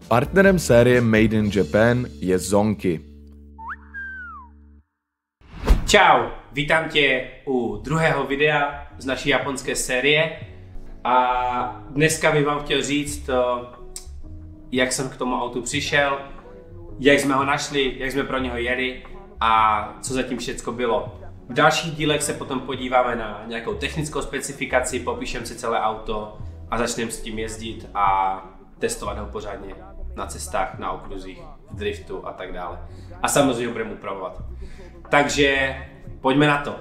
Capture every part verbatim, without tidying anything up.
Partnerem série Made in Japan je Zonky. Čau, vítám tě u druhého videa z naší japonské série a dneska bych vám chtěl říct, jak jsem k tomu autu přišel, jak jsme ho našli, jak jsme pro něho jeli a co zatím všecko bylo. V dalších dílech se potom podíváme na nějakou technickou specifikaci, popíšem si celé auto a začneme s tím jezdit a testovat ho pořádně na cestách, na okruzích, v driftu a tak dále. A samozřejmě ho budeme upravovat. Takže pojďme na to.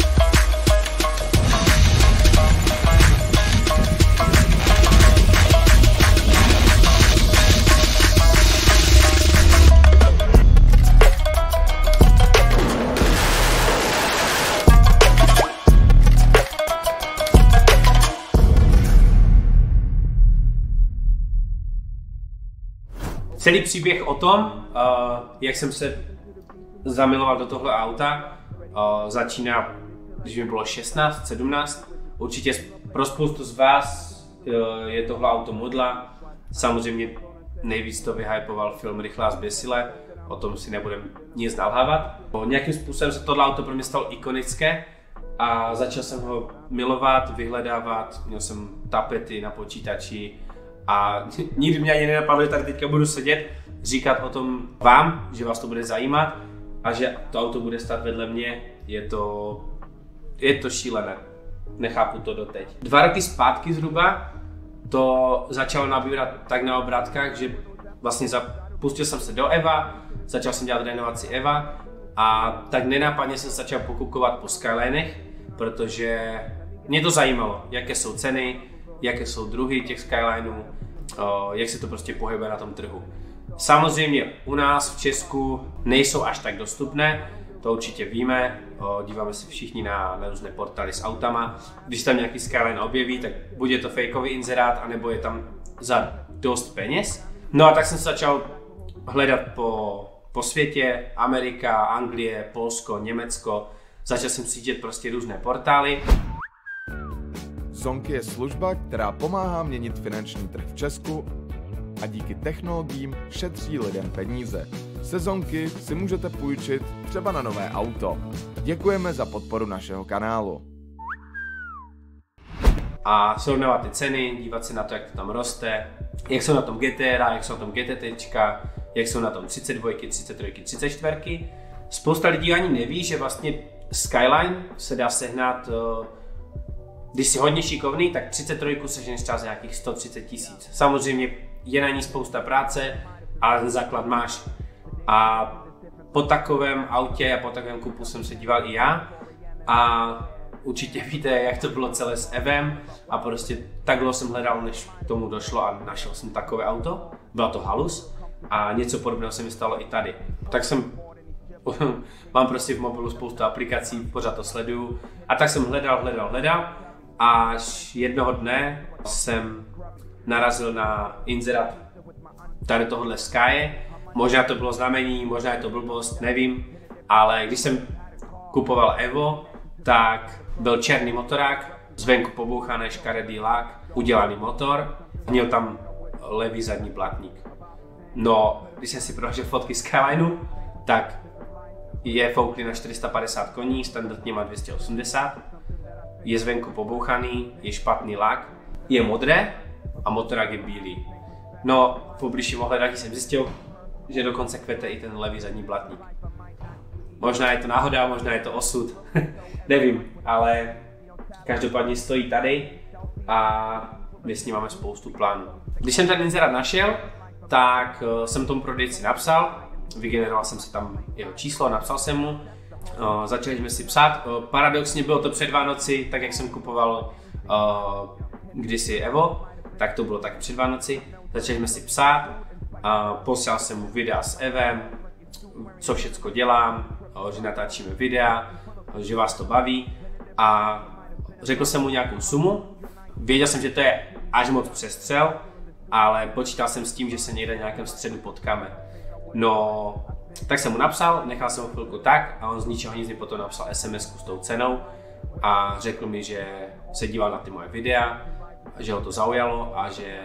Celý příběh o tom, jak jsem se zamiloval do tohle auta, začíná, když mi bylo šestnáct, sedmnáct. Určitě pro spoustu z vás je tohle auto modla. Samozřejmě nejvíc to vyhypoval film Rychle a zběsile, o tom si nebudem nic nalhávat. Nějakým způsobem se tohle auto pro mě stalo ikonické a začal jsem ho milovat, vyhledávat, měl jsem tapety na počítači a nikdy mě ani nenapadlo, že tady teďka budu sedět, říkat o tom vám, že vás to bude zajímat a že to auto bude stát vedle mě. Je to, je to šílené. Nechápu to doteď. Dva roky zpátky zhruba to začalo nabírat tak na obrátkách, že vlastně pustil jsem se do Eva, začal jsem dělat renovaci Eva a tak nenápadně jsem začal pokukovat po Skylinech, protože mě to zajímalo, jaké jsou ceny, jaké jsou druhy těch Skylinů, jak se to prostě pohybuje na tom trhu. Samozřejmě u nás v Česku nejsou až tak dostupné, to určitě víme, díváme se všichni na, na různé portály s autama. Když tam nějaký Skyline objeví, tak buď je to fakeový inzerát, anebo je tam za dost peněz. No a tak jsem se začal hledat po, po světě, Amerika, Anglie, Polsko, Německo. Začal jsem cítit prostě různé portály. Zonky je služba, která pomáhá měnit finanční trh v Česku a díky technologiím šetří lidem peníze. Se Zonky si můžete půjčit třeba na nové auto. Děkujeme za podporu našeho kanálu. A srovnávat ty ceny, dívat se na to, jak to tam roste, jak jsou na tom G T R, jak jsou na tom G T T, jak jsou na tom třicet dva, třicet tři, třicet čtyři. Spousta lidí ani neví, že vlastně Skyline se dá sehnat, když jsi hodně šikovný, tak třicet tři seženeš třeba z nějakých sto třicet tisíc. Samozřejmě je na ní spousta práce, ale ten základ máš. A po takovém autě a po takovém kupu jsem se díval i já a určitě víte, jak to bylo celé s Evem a prostě tak dlouho jsem hledal, než k tomu došlo a našel jsem takové auto. Byla to halus a něco podobného se mi stalo i tady. Tak jsem, mám prostě v mobilu spoustu aplikací, pořád to sleduju a tak jsem hledal, hledal, hledal. Až jednoho dne jsem narazil na inzerát tady tohohle Sky. Možná to bylo znamení, možná je to blbost, nevím, ale když jsem kupoval Evo, tak byl černý motorák, zvenku pobouchaný škaredý lak, udělaný motor, měl tam levý zadní blatník. No, když jsem si prohlédl fotky Skylineu, tak je fouklý na čtyři sta padesát koní, standardně má dvě stě osmdesát. Je zvenku pobouchaný, je špatný lak, je modré a motorák je bílý. No, po bližším ohledání jsem zjistil, že dokonce kvete i ten levý zadní blatník. Možná je to náhoda, možná je to osud, nevím, ale každopádně stojí tady a my s ním máme spoustu plánů. Když jsem ten inzerát našel, tak jsem tomu prodejci napsal, vygeneroval jsem si tam jeho číslo, napsal jsem mu. Uh, začali jsme si psát. Uh, paradoxně bylo to před Vánoci, tak jak jsem kupoval uh, kdysi Evo, tak to bylo tak před Vánoci. Začali jsme si psát, uh, poslal jsem mu videa s Evem, co všecko dělám, uh, že natáčíme videa, uh, že vás to baví a řekl jsem mu nějakou sumu. Věděl jsem, že to je až moc přestřel, ale počítal jsem s tím, že se někde v nějakém středu potkáme. No, tak jsem mu napsal, nechal jsem ho chvilku tak a on z ničeho nic mi potom napsal es em esku s tou cenou a řekl mi, že se díval na ty moje videa, že ho to zaujalo a že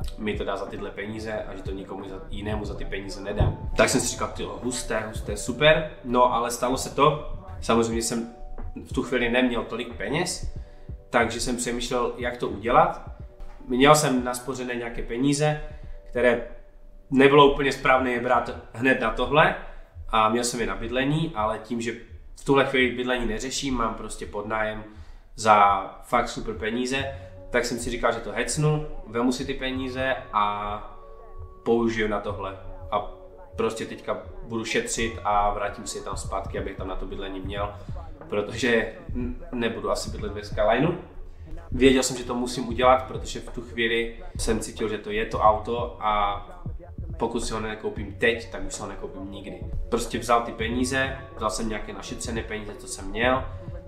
mi to dá za tyhle peníze a že to nikomu jinému za ty peníze nedám. Tak jsem si říkal, tyjo, husté, husté, super, no ale stalo se to. Samozřejmě jsem v tu chvíli neměl tolik peněz, takže jsem přemýšlel, jak to udělat. Měl jsem naspořené nějaké peníze, které nebylo úplně správné je brát hned na tohle a měl jsem je na bydlení, ale tím, že v tuhle chvíli bydlení neřeším, mám prostě podnájem za fakt super peníze, tak jsem si říkal, že to hecnu, vemu si ty peníze a použiju na tohle. A prostě teďka budu šetřit a vrátím si je tam zpátky, abych tam na to bydlení měl, protože nebudu asi bydlet ve Skylineu. Věděl jsem, že to musím udělat, protože v tu chvíli jsem cítil, že to je to auto a pokud si ho nekoupím teď, tak už si ho nekoupím nikdy. Prostě vzal ty peníze, vzal jsem nějaké našetřené peníze, co jsem měl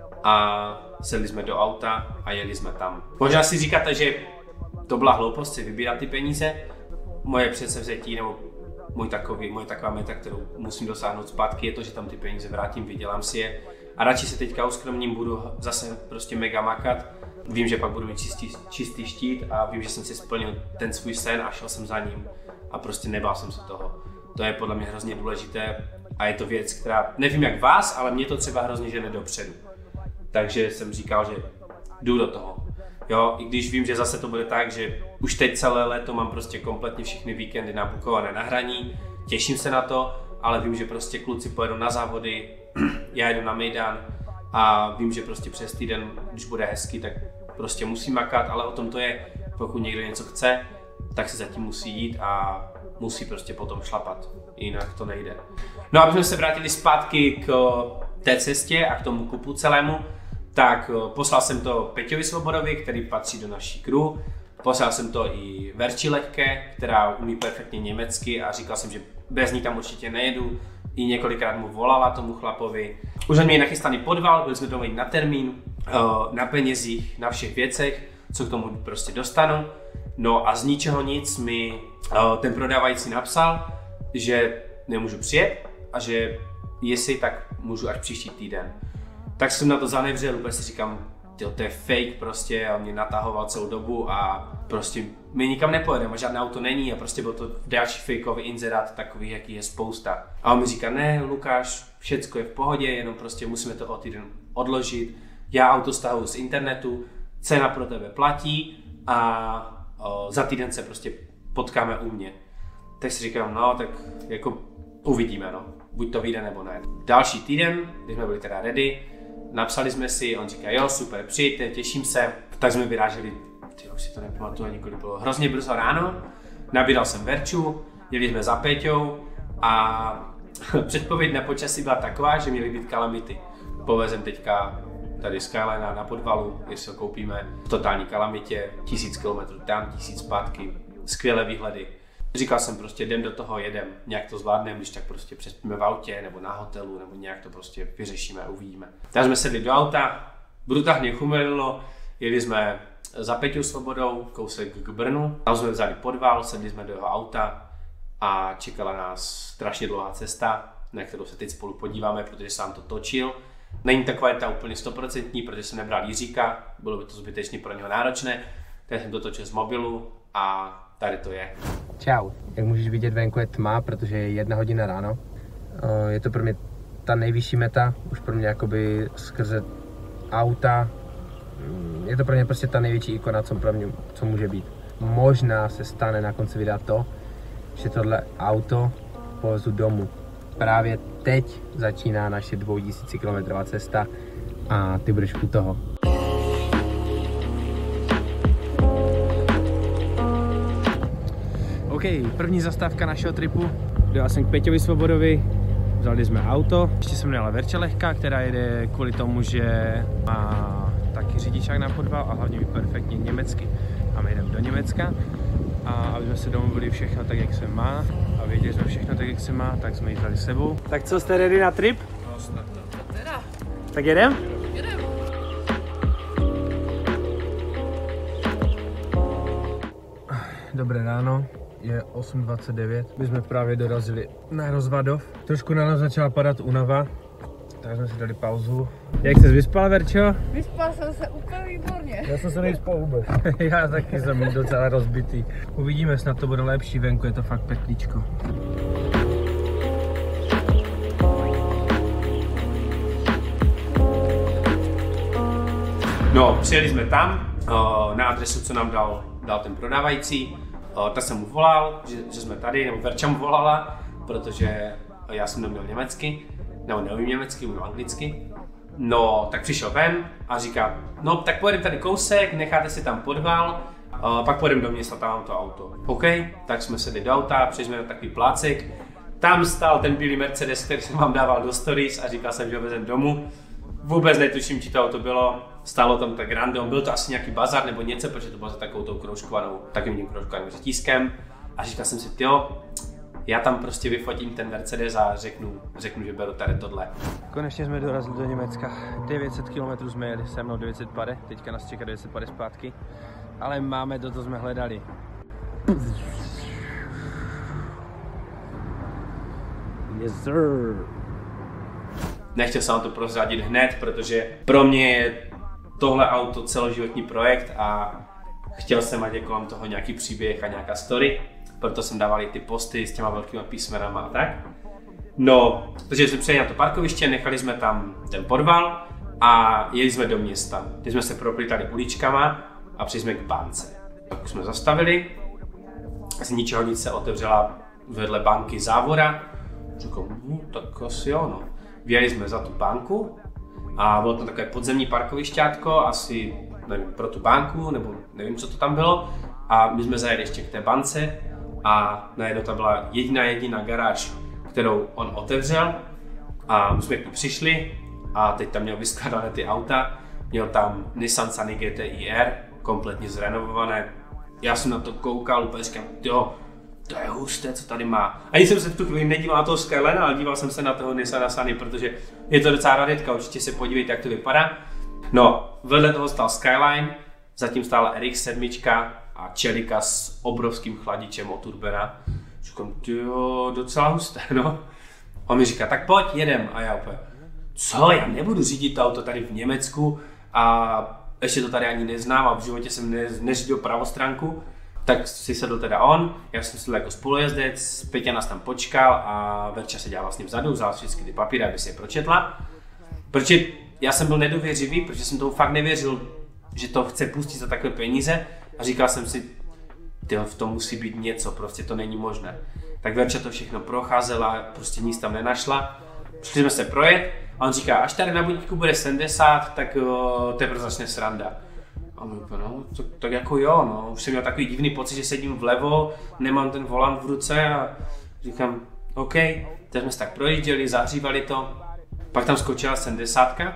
a sedli jsme do auta a jeli jsme tam. Možná si říkáte, že to byla hloupost si vybírat ty peníze. Moje předsevzetí nebo můj takový, moje taková meta, kterou musím dosáhnout zpátky, je to, že tam ty peníze vrátím, vydělám si je a radši se teďka uskromním, budu zase prostě mega makat. Vím, že pak budu mít čistý, čistý štít a vím, že jsem si splnil ten svůj sen a šel jsem za ním a prostě nebál jsem se toho. To je podle mě hrozně důležité a je to věc, která, nevím jak vás, ale mě to třeba hrozně žene dopředu. Takže jsem říkal, že jdu do toho. Jo, i když vím, že zase to bude tak, že už teď celé léto mám prostě kompletně všechny víkendy nabukované na hraní, těším se na to, ale vím, že prostě kluci pojedou na závody, já jedu na Mejdan a vím, že prostě přes týden, když bude hezky, tak prostě musí makat, ale o tom to je, pokud někdo něco chce, tak se zatím musí jít a musí prostě potom šlapat, jinak to nejde. No a abychom se vrátili zpátky k té cestě a k tomu kupu celému, tak poslal jsem to Peťovi Svobodovi, který patří do naší crew. Poslal jsem to i Verči Lehké, která umí perfektně německy a říkal jsem, že bez ní tam určitě nejedu. I několikrát mu volala tomu chlapovi. Už jsem měl nachystaný podval, byli jsme domluveni na termín, na penězích, na všech věcech, co k tomu prostě dostanu. No a z ničeho nic mi ten prodávající napsal, že nemůžu přijet a že jestli tak můžu až příští týden. Tak jsem na to zanevřel, úplně si říkám, tyjo, to je fake prostě a mě natahoval celou dobu a prostě my nikam nepojedeme, žádné auto není a prostě byl to další fakeový inzerát takový, jaký je spousta. A on mi říká, ne Lukáš, všecko je v pohodě, jenom prostě musíme to o týden odložit, já auto stahuju z internetu, cena pro tebe platí a o, za týden se prostě potkáme u mě. Tak si říkám, no tak jako uvidíme, no, buď to vyjde nebo ne. Další týden, když jsme byli teda ready, napsali jsme si, on říká, jo, super, přijďte, těším se. Tak jsme vyráželi, tyjo, už si to nepamatuju ani kolik bylo, hrozně brzo ráno. Nabíral jsem Verču, jeli jsme za Péťou a předpověď na počasí byla taková, že měly být kalamity. Povezem teďka tady Skyline na podvalu, jestli ho koupíme v totální kalamitě, tisíc kilometrů tam, tisíc zpátky, skvělé výhledy. Říkal jsem prostě, jdem do toho, jedem, nějak to zvládneme, když tak prostě přespíme v autě nebo na hotelu, nebo nějak to prostě vyřešíme a uvidíme. Tak jsme sedli do auta, brutálně chumelilo, jeli jsme za Peťou Svobodou, kousek k Brnu, tam jsme vzali podval, sedli jsme do jeho auta a čekala nás strašně dlouhá cesta, na kterou se teď spolu podíváme, protože sám to točil. Není ta kvalita úplně stoprocentní, protože jsem nebral Jiříka, bylo by to zbytečně pro něho náročné, tak jsem to točil z mobilu a tady to je. Čau. Jak můžeš vidět, venku je tma, protože je jedna hodina ráno. Je to pro mě ta nejvyšší meta, už pro mě jakoby skrze auta. Je to pro mě prostě ta největší ikona, co pro mě, co může být. Možná se stane na konci videa to, že tohle auto povezu domů. Právě teď začíná naše dvoutisícikilometrová cesta a ty budeš u toho. OK, první zastávka našeho tripu. Dojel jsem k Peťovi Svobodovi, vzali jsme auto. Ještě jsem měla Verča Lehká, která jede kvůli tomu, že má taky řidičák na podval a hlavně ví perfektně německy. A my jdeme do Německa. A aby jsme se domluvili všechno tak, jak se má a věděli jsme všechno tak, jak se má, tak jsme ji vzali s sebou. Tak co, jste ready na trip? No, snad to. Teda. Tak jedem? Jedem. Dobré ráno. Je osm dvacet devět. My jsme právě dorazili na Rozvadov. Trošku na nás začala padat únava, Tak jsme si dali pauzu. Jak jsi vyspal, Verčo? Vyspal jsem se úplně výborně. Já jsem se nevyspal vůbec. Já taky jsem docela rozbitý. Uvidíme, snad to bude lepší, venku je to fakt peklíčko. No, přijeli jsme tam, na adresu, co nám dal, dal ten prodávající. Tak jsem mu volal, že, že jsme tady, nebo Verča mu volala, protože já jsem neměl německy, nebo neumím německy, umím anglicky. No, tak přišel ven a říká, no tak pojedeme tady kousek, necháte si tam podval, pak pojedeme do města, tam mám to auto. OK, tak jsme sedli do auta, přišli jsme na takový plácek. Tam stál ten bílý Mercedes, který jsem vám dával do stories a říkal jsem, že ho vezem domů. Vůbec netuším, či to auto bylo. Stálo tam tak random, byl to asi nějaký bazar nebo něco, protože to bylo za takovou tou kroužkovanou, takovým kroužkovaným řetízkem. A říkal jsem si, jo, já tam prostě vyfotím ten Mercedes a řeknu, řeknu, že beru tady tohle. Konečně jsme dorazili do Německa. devět set kilometrů jsme jeli, se mnou devět set pade, teďka nás čeká devět set pade zpátky. Ale máme to, co jsme hledali. Yes, sir. Nechtěl jsem to prozradit hned, protože pro mě je tohle auto celoživotní projekt a chtěl jsem mít kolem toho nějaký příběh a nějaká story, proto jsem dával i ty posty s těma velkými písmenama a tak. No, takže jsme přijeli na to parkoviště, nechali jsme tam ten podval a jeli jsme do města, kde jsme se proplítali uličkama a přišli jsme k bance. Tak jsme zastavili, z ničeho nic se otevřela vedle banky závora, říkám, no, tak asi jo, no. Vyjeli jsme za tu banku a bylo tam takové podzemní parkovišťátko, asi nevím, pro tu banku, nebo nevím, co to tam bylo. A my jsme zajeli ještě k té bance a najednou tam byla jediná jediná garáž, kterou on otevřel a my jsme k ní přišli a teď tam měl vyskladané ty auta. Měl tam Nissan Sunny G T I R, kompletně zrenovované. Já jsem na to koukal, úplně říkám, jo, to je husté, co tady má. Ani jsem se v tu chvíli nedíval na toho Skyline, ale díval jsem se na toho Nissan Sunny, protože je to docela raditka, určitě se podívejte, jak to vypadá. No, vedle toho stál Skyline, zatím stála R X sedm a Celica s obrovským chladičem od Urbana. Říkám, jo, docela husté, no. On mi říká, tak pojď, jedem. A já úplně, co, já nebudu řídit auto tady v Německu a ještě to tady ani neznám a v životě jsem ne, neřídil pravostránku. Tak si sedl teda on, já jsem sedl jako spolujezdec, Peťa nás tam počkal a Verča seděla vlastně vzadu, vzala všechny ty papíry, aby si je pročetla. Protože já jsem byl nedověřivý, protože jsem tomu fakt nevěřil, že to chce pustit za takové peníze a říkal jsem si, tyjo, v tom musí být něco, prostě to není možné. Tak Verča to všechno procházela, prostě nic tam nenašla. Šli jsme se projet a on říká, až tady na budíku bude sedmdesát, tak uh, teprve začne sranda. A my úplně, no, tak, tak jako jo, no, už jsem měl takový divný pocit, že sedím vlevo, nemám ten volant v ruce a říkám, OK, teď jsme se tak projížděli, zahřívali to, pak tam skočila sedmdesátka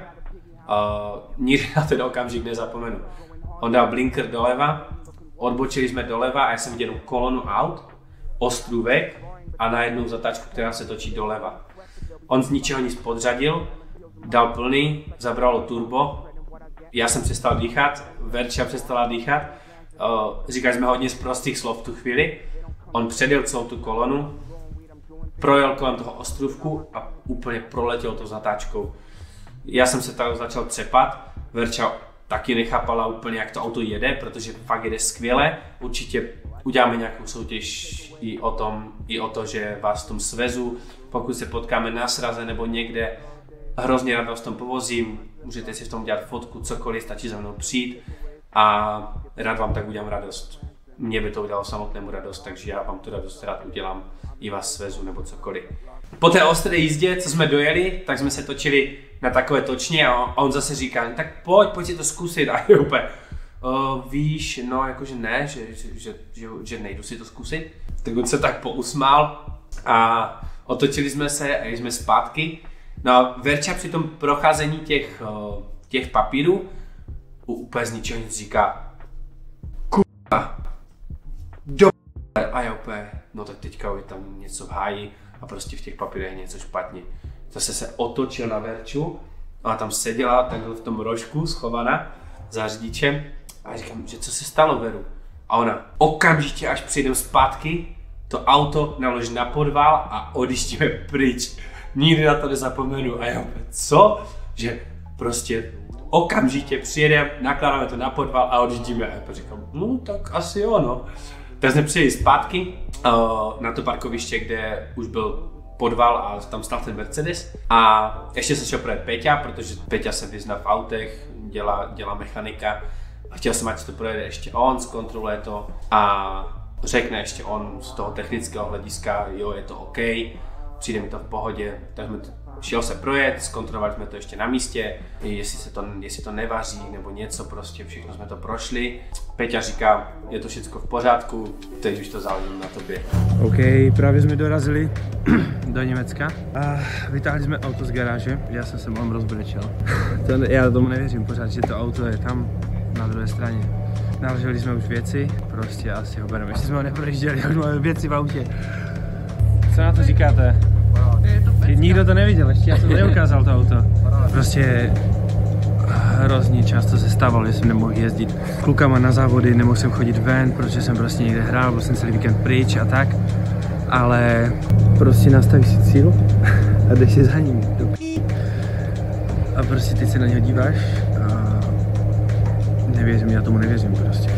a nikdy na ten okamžik nezapomenu. On dal blinker doleva, odbočili jsme doleva a já jsem viděl kolonu aut, ostrůvek a najednou zatáčku, která se točí doleva. On z ničeho nic podřadil, dal plný, zabralo turbo, já jsem přestal dýchat, Verča přestala dýchat, říkali jsme hodně z prostých slov v tu chvíli. On předjel celou tu kolonu, projel kolem toho ostrůvku a úplně proletěl to zatáčkou. Já jsem se tak začal třepat, Verča taky nechápala úplně, jak to auto jede, protože fakt jede skvěle. Určitě uděláme nějakou soutěž i o tom, i o to, že vás v tom svezu, pokud se potkáme na sraze nebo někde, hrozně rád vás v tom povozím, můžete si v tom dělat fotku, cokoliv, stačí za mnou přijít a rád vám tak udělám radost. Mně by to udělalo samotnému radost, takže já vám tu radost rád udělám, i vás svezu nebo cokoliv. Po té ostré jízdě, co jsme dojeli, tak jsme se točili na takové točně a on zase říká, tak pojď, pojď si to zkusit a je úplně, o, víš, no jakože ne, že, že, že, že, že nejdu si to zkusit. Tak on se tak pousmál a otočili jsme se a jeli jsme zpátky. No a Verča při tom procházení těch, těch papírů úplně z ničeho nic říká, kurva, do a já úplně, no tak teďka je tam něco hájí a prostě v těch papírech je něco špatně. Zase se otočil na Verču a tam seděla takhle v tom rožku schovaná za řidičem a říkám, že co se stalo, Veru? A ona, okamžitě až přijdem zpátky, to auto naloží na podval a odjíždíme pryč. nikdy na to nezapomenu. A já co? Že prostě okamžitě přijedeme, nakládáme to na podval a odjíždíme. A já říkám, no tak asi jo, no. Tak jsme přijeli zpátky uh, na to parkoviště, kde už byl podval a tam stál ten Mercedes. A ještě se šel projet Peťa, protože Peťa se vyzná v autech, dělá, dělá mechanika. A chtěl jsem, ať to projede ještě on, zkontroluje to a řekne ještě on z toho technického hlediska, jo, je to OK, přijde mi to v pohodě. Tak jsme to, šel se projet, zkontrolovali jsme to ještě na místě, jestli, se to, jestli to nevaří nebo něco, prostě všechno jsme to prošli. Peťa říká, je to všechno v pořádku, teď už to záleží na tobě. OK, právě jsme dorazili do Německa a vytáhli jsme auto z garáže, já jsem se vám rozbrečel. To, já tomu nevěřím pořád, že to auto je tam na druhé straně. Naložili jsme už věci, prostě asi ho bereme, ještě jsme ho neprojížděli, už máme věci v autě. Co na to říkáte? Nikdo to neviděl, ještě já jsem neukázal to auto. Prostě hrozně často se stávalo, že jsem nemohl jezdit klukama na závody, nemohl jsem chodit ven, protože jsem prostě někde hrál, byl jsem celý víkend pryč a tak. Ale prostě nastavíš si cíl a jdeš si za ním. A prostě teď se na něho díváš a nevěřím, já tomu nevěřím prostě.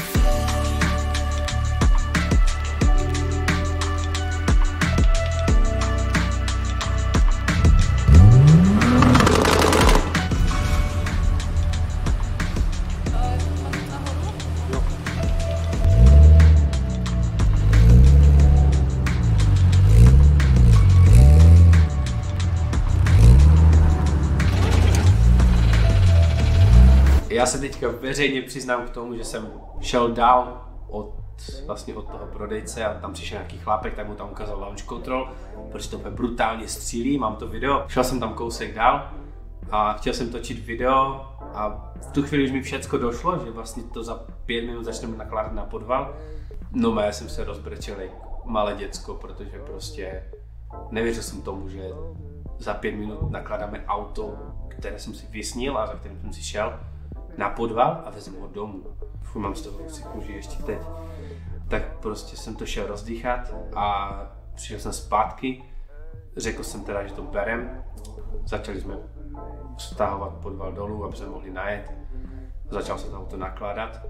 Já se teďka veřejně přiznám k tomu, že jsem šel dál od, vlastně od toho prodejce a tam přišel nějaký chlápek, tak mu tam ukázal launch control, protože to brutálně střílí, mám to video. Šel jsem tam kousek dál a chtěl jsem točit video a v tu chvíli už mi všecko došlo, že vlastně to za pět minut začneme nakládat na podval. No já jsem se rozbrečel jak malé děcko, protože prostě nevěřil jsem tomu, že za pět minut nakládáme auto, které jsem si vysnil a za kterým jsem si šel na podval a vezmu ho domů. Fuj, mám z toho si kůži ještě teď. Tak prostě jsem to šel rozdýchat a přišel jsem zpátky. Řekl jsem teda, že to berem. Začali jsme stahovat podval dolů, aby jsme mohli najet. Začal se to auto nakládat.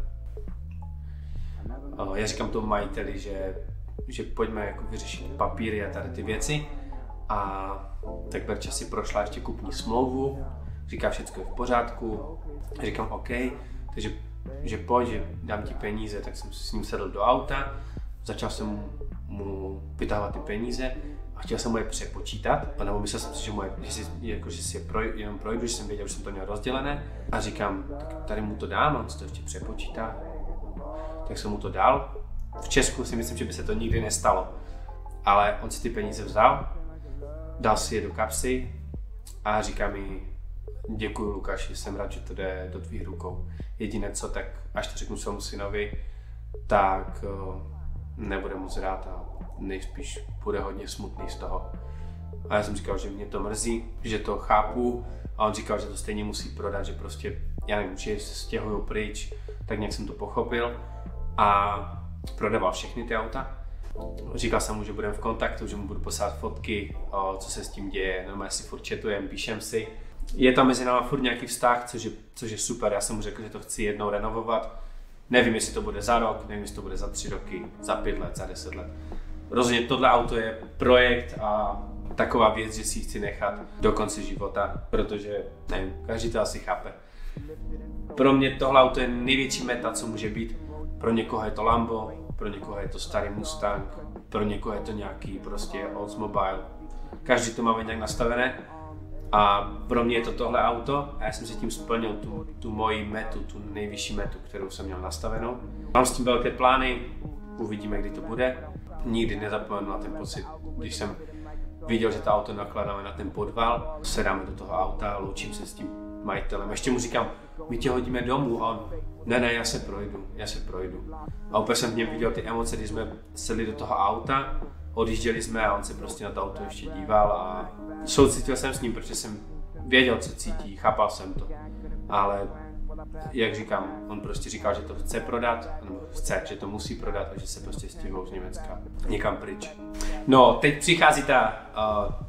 Já říkám tomu majiteli, že, že pojďme jako vyřešit papíry a tady ty věci. A tak Verča si prošla ještě kupní smlouvu. Říká, všechno je v pořádku. Říkám OK, takže že pojď, že dám ti peníze, tak jsem s ním sedl do auta, začal jsem mu, mu vytávat ty peníze a chtěl jsem mu je přepočítat, nebo myslel jsem si, že, mu je, že, si, jako, že si je proj, jenom projdu, že jsem věděl, že jsem to měl rozdělené a říkám, tak tady mu to dám, on si to ještě přepočítá, tak jsem mu to dal. V Česku si myslím, že by se to nikdy nestalo, ale on si ty peníze vzal, dal si je do kapsy a říká mi, děkuji Lukáši, jsem rád, že to jde do tvých rukou. Jediné co, tak až to řeknu svému synovi, tak uh, nebude moc rád a nejspíš bude hodně smutný z toho. A já jsem říkal, že mě to mrzí, že to chápu a on říkal, že to stejně musí prodat, že prostě, já nevím, že se stěhují pryč, tak nějak jsem to pochopil a prodával všechny ty auta. Říkal jsem mu, že budeme v kontaktu, že mu budu posílat fotky, o, co se s tím děje, normálně si furt chatujeme, píšem si. Je tam mezi náma furt nějaký vztah, což je, což je super, já jsem mu řekl, že to chci jednou renovovat. Nevím, jestli to bude za rok, nevím, jestli to bude za tři roky, za pět let, za deset let. Rozhodně tohle auto je projekt a taková věc, že si ji chci nechat do konce života, protože, nevím, každý to asi chápe. Pro mě tohle auto je největší meta, co může být. Pro někoho je to Lambo, pro někoho je to starý Mustang, pro někoho je to nějaký prostě Oldsmobile. Každý to máme nějak nastavené. A pro mě je to tohle auto a já jsem si tím splnil tu, tu moji metu, tu nejvyšší metu, kterou jsem měl nastavenou. Mám s tím velké plány, uvidíme, kdy to bude. Nikdy nezapomenu na ten pocit, když jsem viděl, že to auto nakládáme na ten podval, sedáme do toho auta, loučím se s tím majitelem. Ještě mu říkám, my tě hodíme domů a on, ne, ne, já se projdu, já se projdu. A úplně jsem v něm viděl ty emoce, když jsme sedli do toho auta, odjížděli jsme a on se prostě na to auto ještě díval a soucítil jsem s ním, protože jsem věděl, co cítí, chápal jsem to. Ale jak říkám, on prostě říkal, že to chce prodat, nebo chce, že to musí prodat a že se prostě stěhují z Německa někam pryč. No, teď přichází ta uh,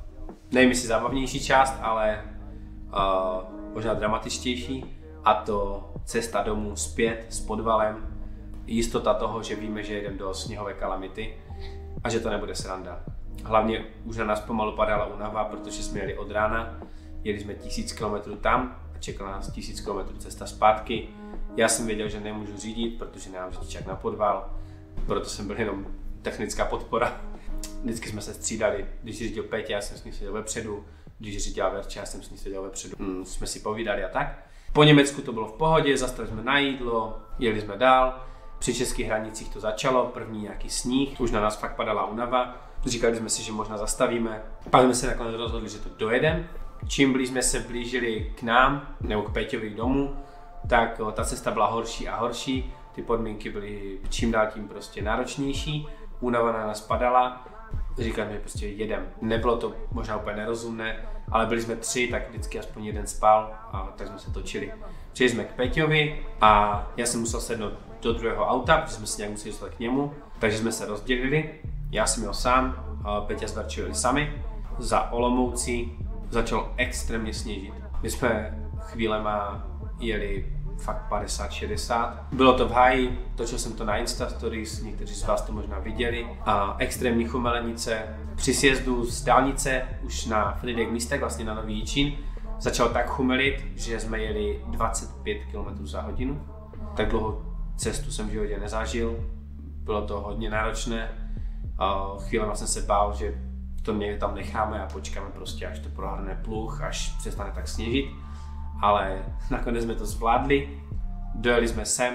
nevím jestli zábavnější část, ale uh, možná dramatičtější, a to cesta domů zpět s podvalem, jistota toho, že víme, že jedeme do sněhové kalamity a že to nebude sranda. Hlavně už na nás pomalu padala únava, protože jsme jeli od rána, jeli jsme tisíc kilometrů tam a čekala nás tisíc kilometrů cesta zpátky. Já jsem věděl, že nemůžu řídit, protože nemám řidičák na podval, proto jsem byl jenom technická podpora. Vždycky jsme se střídali, když řídil Pétě, já jsem s ním seděl vepředu, když řídila Verča, já jsem s ním seděl vepředu. Hmm, jsme si povídali a tak. Po Německu to bylo v pohodě, zastavili jsme na jídlo, jeli jsme dál. Při českých hranicích to začalo, první nějaký sníh, už na nás fakt padala únava. Říkali jsme si, že možná zastavíme. Pak jsme se nakonec rozhodli, že to dojedeme. Čím blíž jsme se blížili k nám, nebo k Péťovi domů, tak o, ta cesta byla horší a horší. Ty podmínky byly čím dál tím prostě náročnější. Únava na nás padala. Říkali jsme, že prostě jedem. Nebylo to možná úplně nerozumné, ale byli jsme tři, tak vždycky aspoň jeden spal a tak jsme se točili. Přijeli jsme k Péťovi a já jsem musel sednout do druhého auta, protože jsme si nějak museli dostat k němu, takže jsme se rozdělili. Já jsem jel sám, a Péťa s Verčou jeli sami. Za Olomoucí začalo extrémně sněžit. My jsme chvílema jeli fakt padesát šedesát. Bylo to v háji, točil jsem to na Insta Stories, někteří z vás to možná viděli. A extrémní chumelenice. Při sjezdu z dálnice už na Frýdek místek, vlastně na Nový Jičín, začalo tak chumelit, že jsme jeli dvacet pět kilometrů za hodinu. Tak dlouhou cestu jsem v životě nezažil, bylo to hodně náročné. Chvílema jsem se bál, že to někde tam necháme a počkáme prostě, až to prohrne pluh, až přestane tak sněžit. Ale nakonec jsme to zvládli, dojeli jsme sem.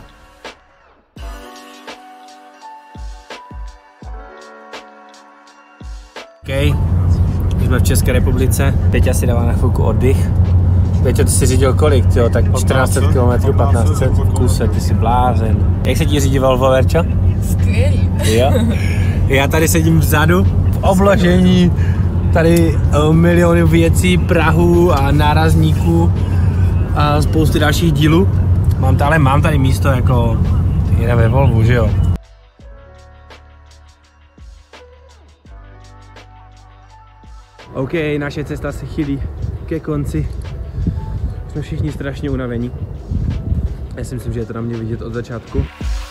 OK, jsme v České republice, Peťa si dává na chvilku oddych. Peťo, ty jsi řídil kolik, tyjo? Tak čtrnáct set kilometrů, patnáct set v kuse, ty jsi blázen. Jak se ti řídí Volvo, Verčo? Skvělý. Jo. Já tady sedím vzadu, v obložení, tady uh, miliony věcí, prahů a nárazníků a spousty dalších dílů. Mám tady, mám tady místo jako jde ve Volvu, že jo? OK, naše cesta se chýlí ke konci. Jsme všichni strašně unavení. Já si myslím, že je to na mě vidět od začátku.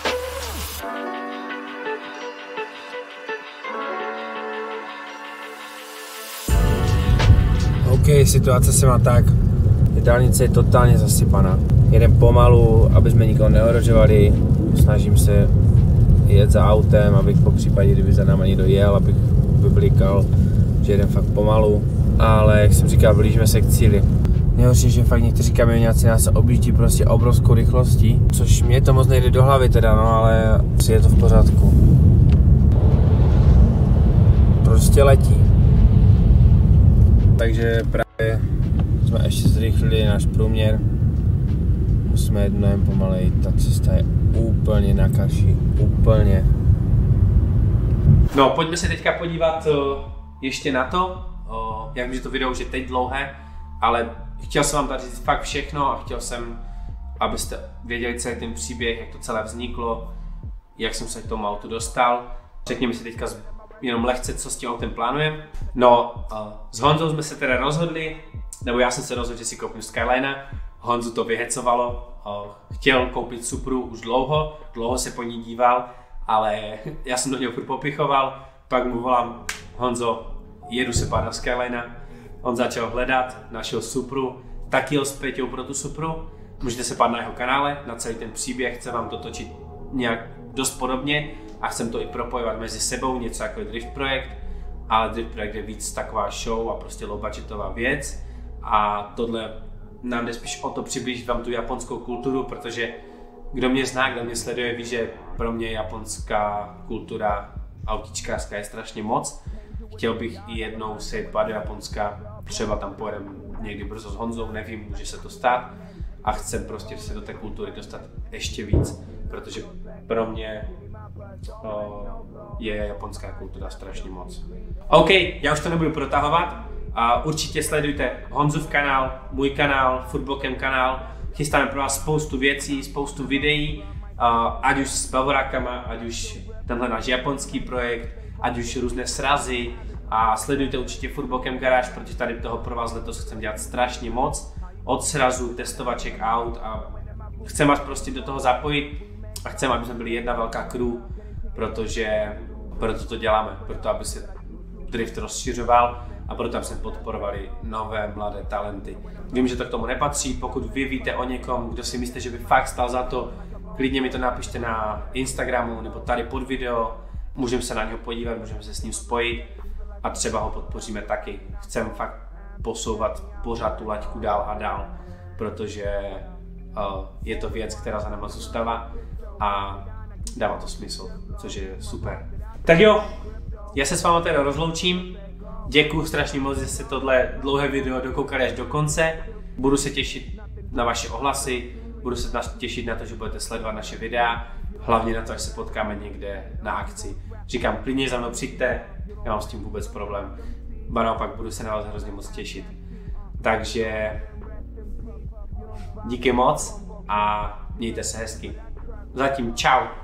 OK, situace se má tak. Dálnice je totálně zasypaná. Jedem pomalu, aby jsme nikoho neohrožovali. Snažím se jet za autem, abych po případě, kdyby za náma někdo jel, abych vyblikal, že jedem fakt pomalu. Ale jak jsem říkal, blížíme se k cíli. Nejhorší, že fakt někteří kamionáci nás objíždí prostě obrovskou rychlostí, což mě to moc nejde do hlavy teda, no ale si je to v pořádku. Prostě letí. Takže právě jsme ještě zrychlili náš průměr. Musíme jet mnohem pomalej, ta cesta je úplně na kaši, úplně. No, pojďme se teďka podívat uh, ještě na to, uh, jak vím, že to video už je teď dlouhé, ale chtěl jsem vám tady říct fakt všechno a chtěl jsem, abyste věděli celý ten příběh, jak to celé vzniklo, jak jsem se k tomu autu dostal. Řekněme si teďka jenom lehce, co s tím autem plánujeme. No, uh, s Honzou jsme se teda rozhodli, nebo já jsem se rozhodl, že si koupím Skylina. Honzu to vyhecovalo, uh, chtěl koupit Supru už dlouho, dlouho se po ní díval, ale já jsem do něho furt popichoval, pak mu volám: Honzo, jedu se pát na Skylina. On začal hledat, našel Supru, taky jel s Peťou pro tu Supru. Můžete se pát na jeho kanále, na celý ten příběh, chce vám to točit nějak dost podobně a chcem to i propojovat mezi sebou, něco jako drift projekt, ale drift projekt je víc taková show a prostě low budgetová věc a tohle nám jde spíš o to přiblížit vám tu japonskou kulturu, protože kdo mě zná, kdo mě sleduje, ví, že pro mě japonská kultura autičkářská je strašně moc. Chtěl bych i jednou se jít do Japonska, třeba tam pojedem někdy brzo s Honzou, nevím, může se to stát a chcem prostě se do té kultury dostat ještě víc, protože pro mě o, je japonská kultura strašně moc. OK, já už to nebudu protahovat a určitě sledujte Honzův kanál, můj kanál, Footballcam kanál, chystáme pro vás spoustu věcí, spoustu videí, ať už s bavorákama, ať už tenhle náš japonský projekt, ať už různé srazy, A sledujte určitě furt Bokem Garage, protože tady toho pro vás letos chcem dělat strašně moc. Od srazu, testovaček aut a chcem vás prostě do toho zapojit a chcem, aby jsme byli jedna velká crew, protože proto to děláme, proto aby se drift rozšiřoval a proto aby jsme podporovali nové mladé talenty. Vím, že to k tomu nepatří, pokud vy víte o někom, kdo si myslíte, že by fakt stál za to, klidně mi to napište na Instagramu nebo tady pod video, můžeme se na něho podívat, můžeme se s ním spojit a třeba ho podpoříme taky. Chcem fakt posouvat pořád tu laťku dál a dál, protože uh, je to věc, která za náma zůstává a dává to smysl, což je super. Tak jo, já se s vámi teda rozloučím. Děkuji strašně moc, že jste tohle dlouhé video dokoukali až do konce. Budu se těšit na vaše ohlasy, budu se těšit na to, že budete sledovat naše videa, hlavně na to, až se potkáme někde na akci. Říkám, klidně za mnou přijďte, já mám s tím vůbec problém. Ba naopak, budu se na vás hrozně moc těšit. Takže díky moc a mějte se hezky. Zatím čau.